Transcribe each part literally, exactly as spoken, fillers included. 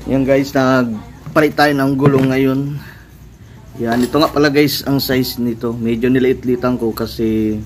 Yan guys, nagpalit tayo ng gulong ngayon. Yan, ito nga pala guys ang size nito. Medyo niliit-litan ko kasi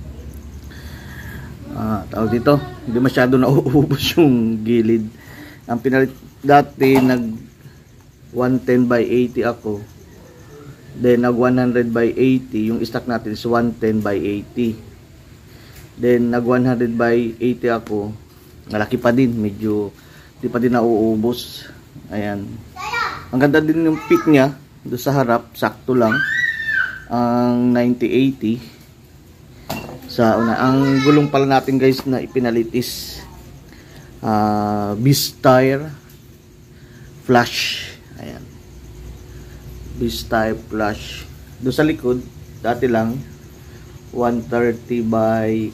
ah, tawag dito, hindi masyado nauubos yung gilid. Ang pinalit dati nag one ten by eighty ako. Then nag one hundred by eighty, yung stock natin is one ten by eighty. Then nag one hundred by eighty ako. Malaki pa din, medyo di pa din nauubos. Ayan. Ang ganda din yung fit niya. Doon sa harap, sakto lang. Ang ninety eighty. Sa una, ang gulong pala natin guys na ipinalit is uh, Beast Tire Flash. Ayan. Beast Tire Flash. Doon sa likod, dati lang one thirty by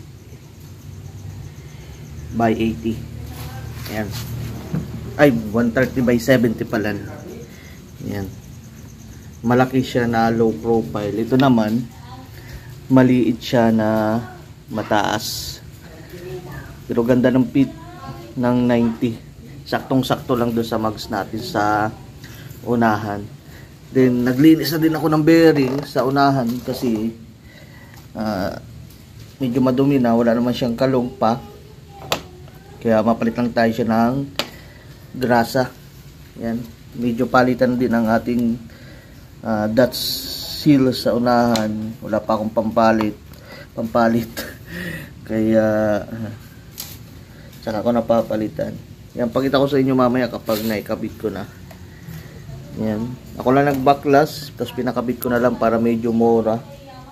by eighty. Ayan. Ay, one thirty by seventy pala. Ayan. Malaki siya na low profile. Ito naman, maliit siya na mataas. Pero ganda ng fit ng ninety. Saktong-sakto lang doon sa mags natin sa unahan. Then, naglinis na din ako ng bearing sa unahan kasi uh, medyo madumi na. Wala naman siyang kalong pa. Kaya mapalit lang tayo siya ng grasa. Yan. Medyo palitan din ang ating Uh, Dutch seal sa unahan. Wala pa akong pampalit pampalit kaya uh, saka ko napapalitan. Yan, pakita ko sa inyo mamaya kapag naikabit ko na. Yan, ako lang nag backlash tapos pinakabit ko na lang para medyo mura,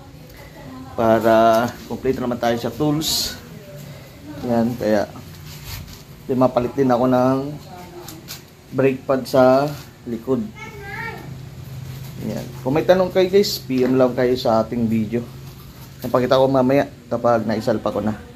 para complete naman tayo sa tools. Yan, kaya di mapalit din ako ng brake pad sa likod. Yan. Kung may tanong kayo guys, P M lang kayo sa ating video. Napakita ko mamaya kapag naisalpa ko na.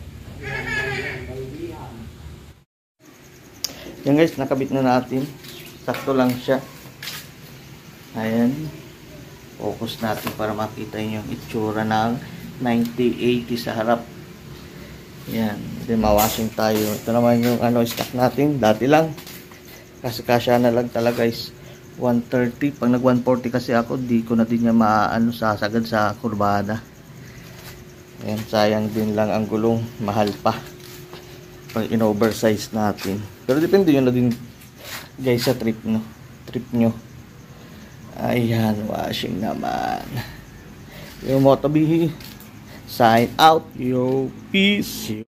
Yan guys, nakabit na natin. Sakto lang siya. Ayan. Focus natin para makita yung itsura ng ninety eighty sa harap. Yan. Then mawashing tayo. Ito naman yung ano, stock natin. Dati lang. Kasi kasya na lang talaga guys. one thirty. Pag nag one forty kasi ako, di ko na din niya maano sasagad sa kurbada. Ayan, sayang din lang ang gulong. Mahal pa pag in-oversize natin. Pero depende yun na din guys sa trip no. Trip nyo. Ayan, washing naman. Yung Motobihi. Sign out. Yo, peace.